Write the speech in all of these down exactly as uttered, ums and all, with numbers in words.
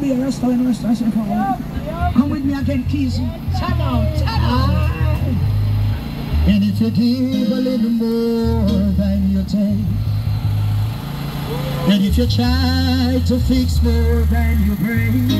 be a rasta when rasta say come on. Come with me again, Keys. Turn out, turn out. And if you give a little more than you take, and if you try to fix more than you break,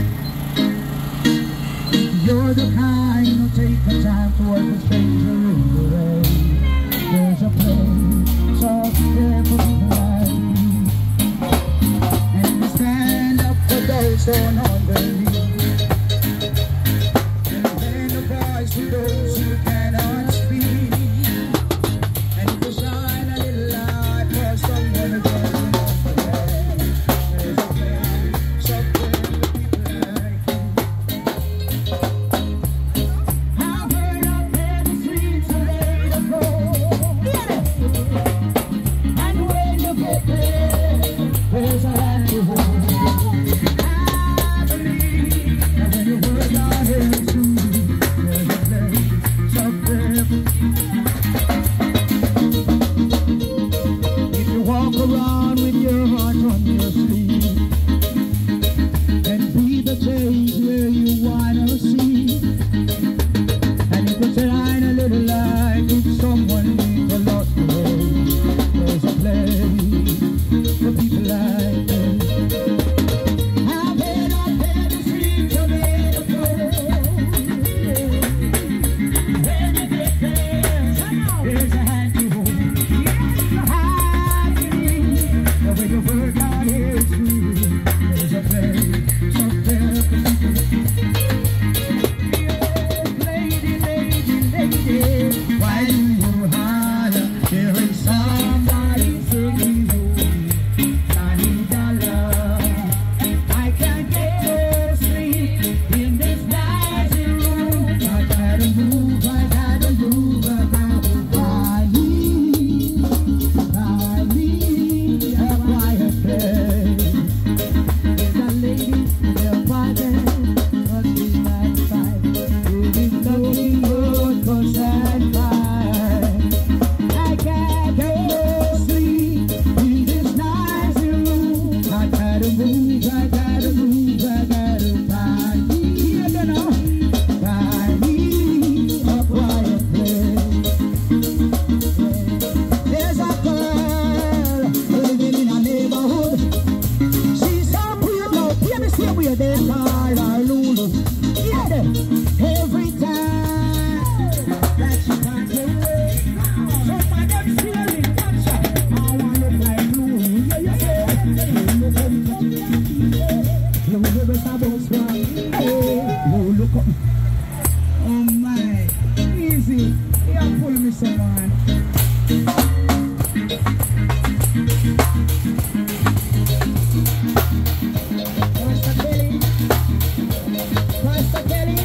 you're the kind who take the time to work a stranger in the way. There's a place so there for people like me, and we stand up for those on their knees, and lend a voice to those who cannot speak, and if you shine a little light for someone again. There's a place so there for people like you. I've heard up there the streets are laid to go, and when you get there, there's a land to hold. I believe that when you work out here soon, there's a place up there. If you walk around with your heart on your sleeve, and be the change where you wanna see, and if you shine a little light with someone needs a lot to hold, there's a place for people like me. I've been up there the streets of Liverpool. When you get there, there's a hand to hold. I believe that when you work out here too, there's a place up there for people. Lady, lady, lady, why do you holler hearing somebody singing? I need a love. I can't get no sleep in this noisy room. I gotta move, I gotta move, I gotta move. I need, I need a quiet place. There's a lady in the apartment, but she's not fine. Doing nothing good, 'cause I'm fine. I can't get no sleep in this noisy room. I gotta move, I gotta move, I gotta find me, you know, find me a quiet place. There's a girl living in a neighborhood. She's so pretty, now hear me say where they call her Lulu. Yeah, them. Every time that she can't get away, somebody else feeling capture. I wanna fly Lulu. Yeah, yeah, yeah. Lulu, come, come, Lulu, Lulu, Sabos, hey, Lulu, come. Oh my, easy. Yeah, pull me someone. Pastor Kelly, Pastor Kelly,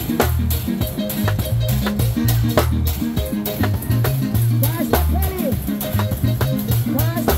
Pastor Kelly, Pastor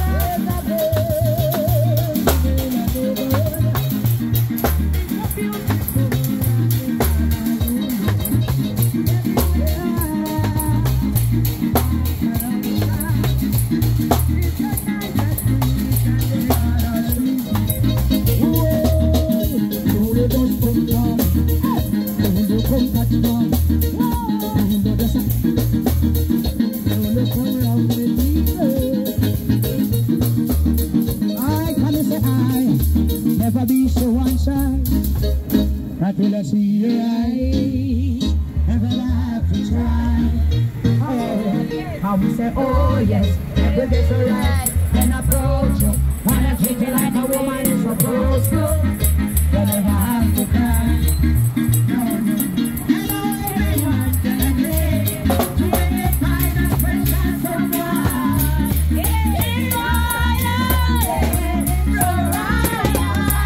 I can say I never be so one-side. Until I see your eyes, never have to try. Oh, how we say, oh yes, never get so right. Then approach you, wanna treat you like a woman is supposed to. You never have to cry. No, no. Hello everyone, can I play? Do you find a special someone? Yeah, yeah, yeah, so right,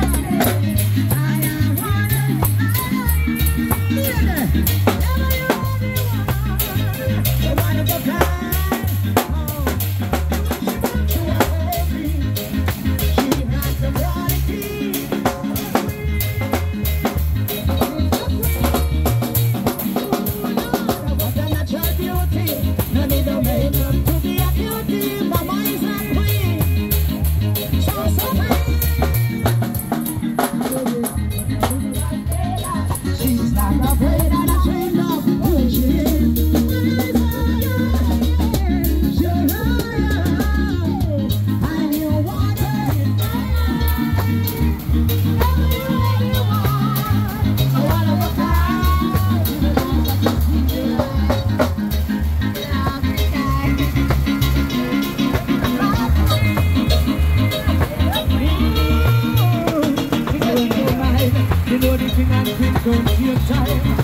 I am one of you. Never you want, you wanna go back. Oh, know the thing and quick don't take time.